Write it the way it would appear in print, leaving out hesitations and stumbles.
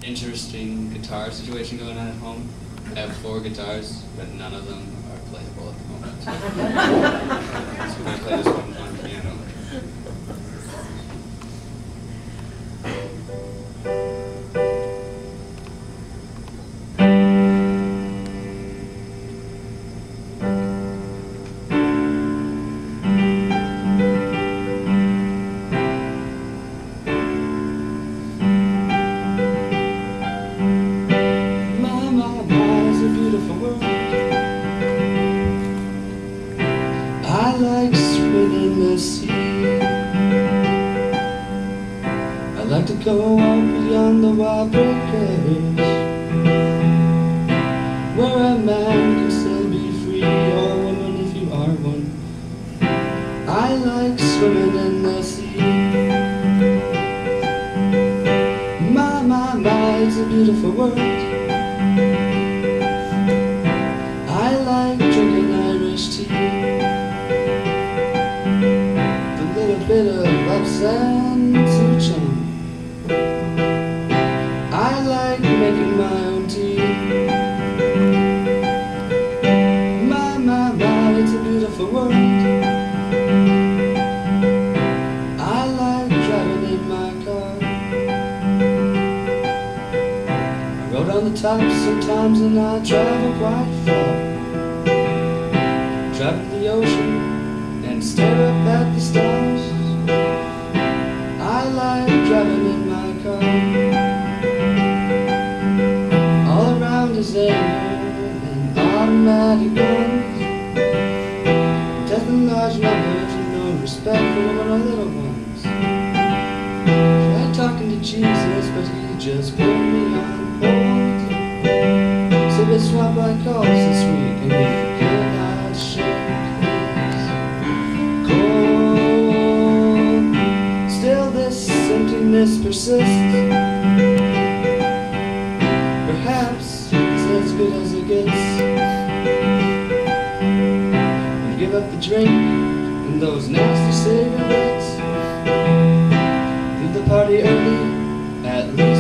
interesting guitar situation going on at home. I have 4 guitars, but none of them are playable at the moment. So we're going to play this one on piano. I like swimming in the sea. I like to go out beyond the wild breakers, where a man can still be free, or a woman if you are one. I like swimming in the sea. My, it's a beautiful world. I like drinking Irish tea, bit of absinthe to charm. I like making my own tea. My, it's a beautiful world. I like driving in my car. I rode on the tops sometimes and I travel quite far. Drive to the ocean and stare up at the stars. I like driving in my car. All around is air and automatic guns, death in large numbers and no respect for women or little ones. Tried talking to Jesus, but he just put me on hold. So we swap by calls this week and we cannot shake. Emptiness persists. Perhaps it's as good as it gets. You give up the drink and those nasty cigarettes. Leave the party early, at least.